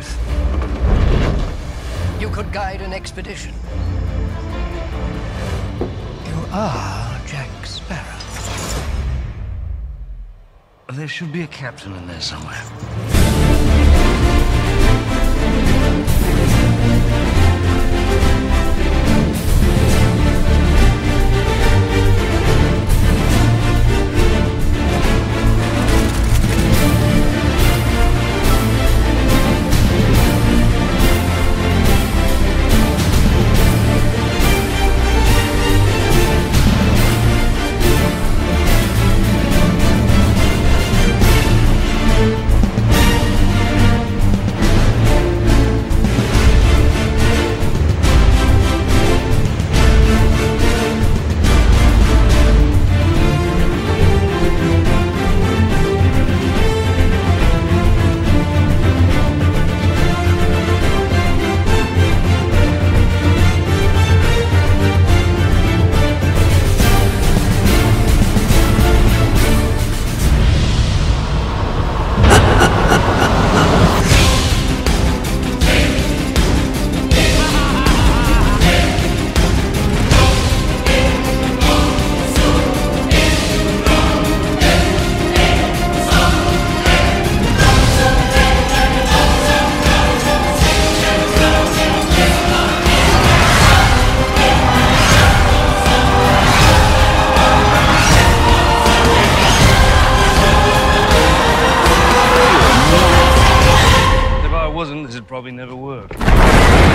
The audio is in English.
truth. You could guide an expedition. You are Jack Sparrow. There should be a captain in there somewhere. This would probably never work.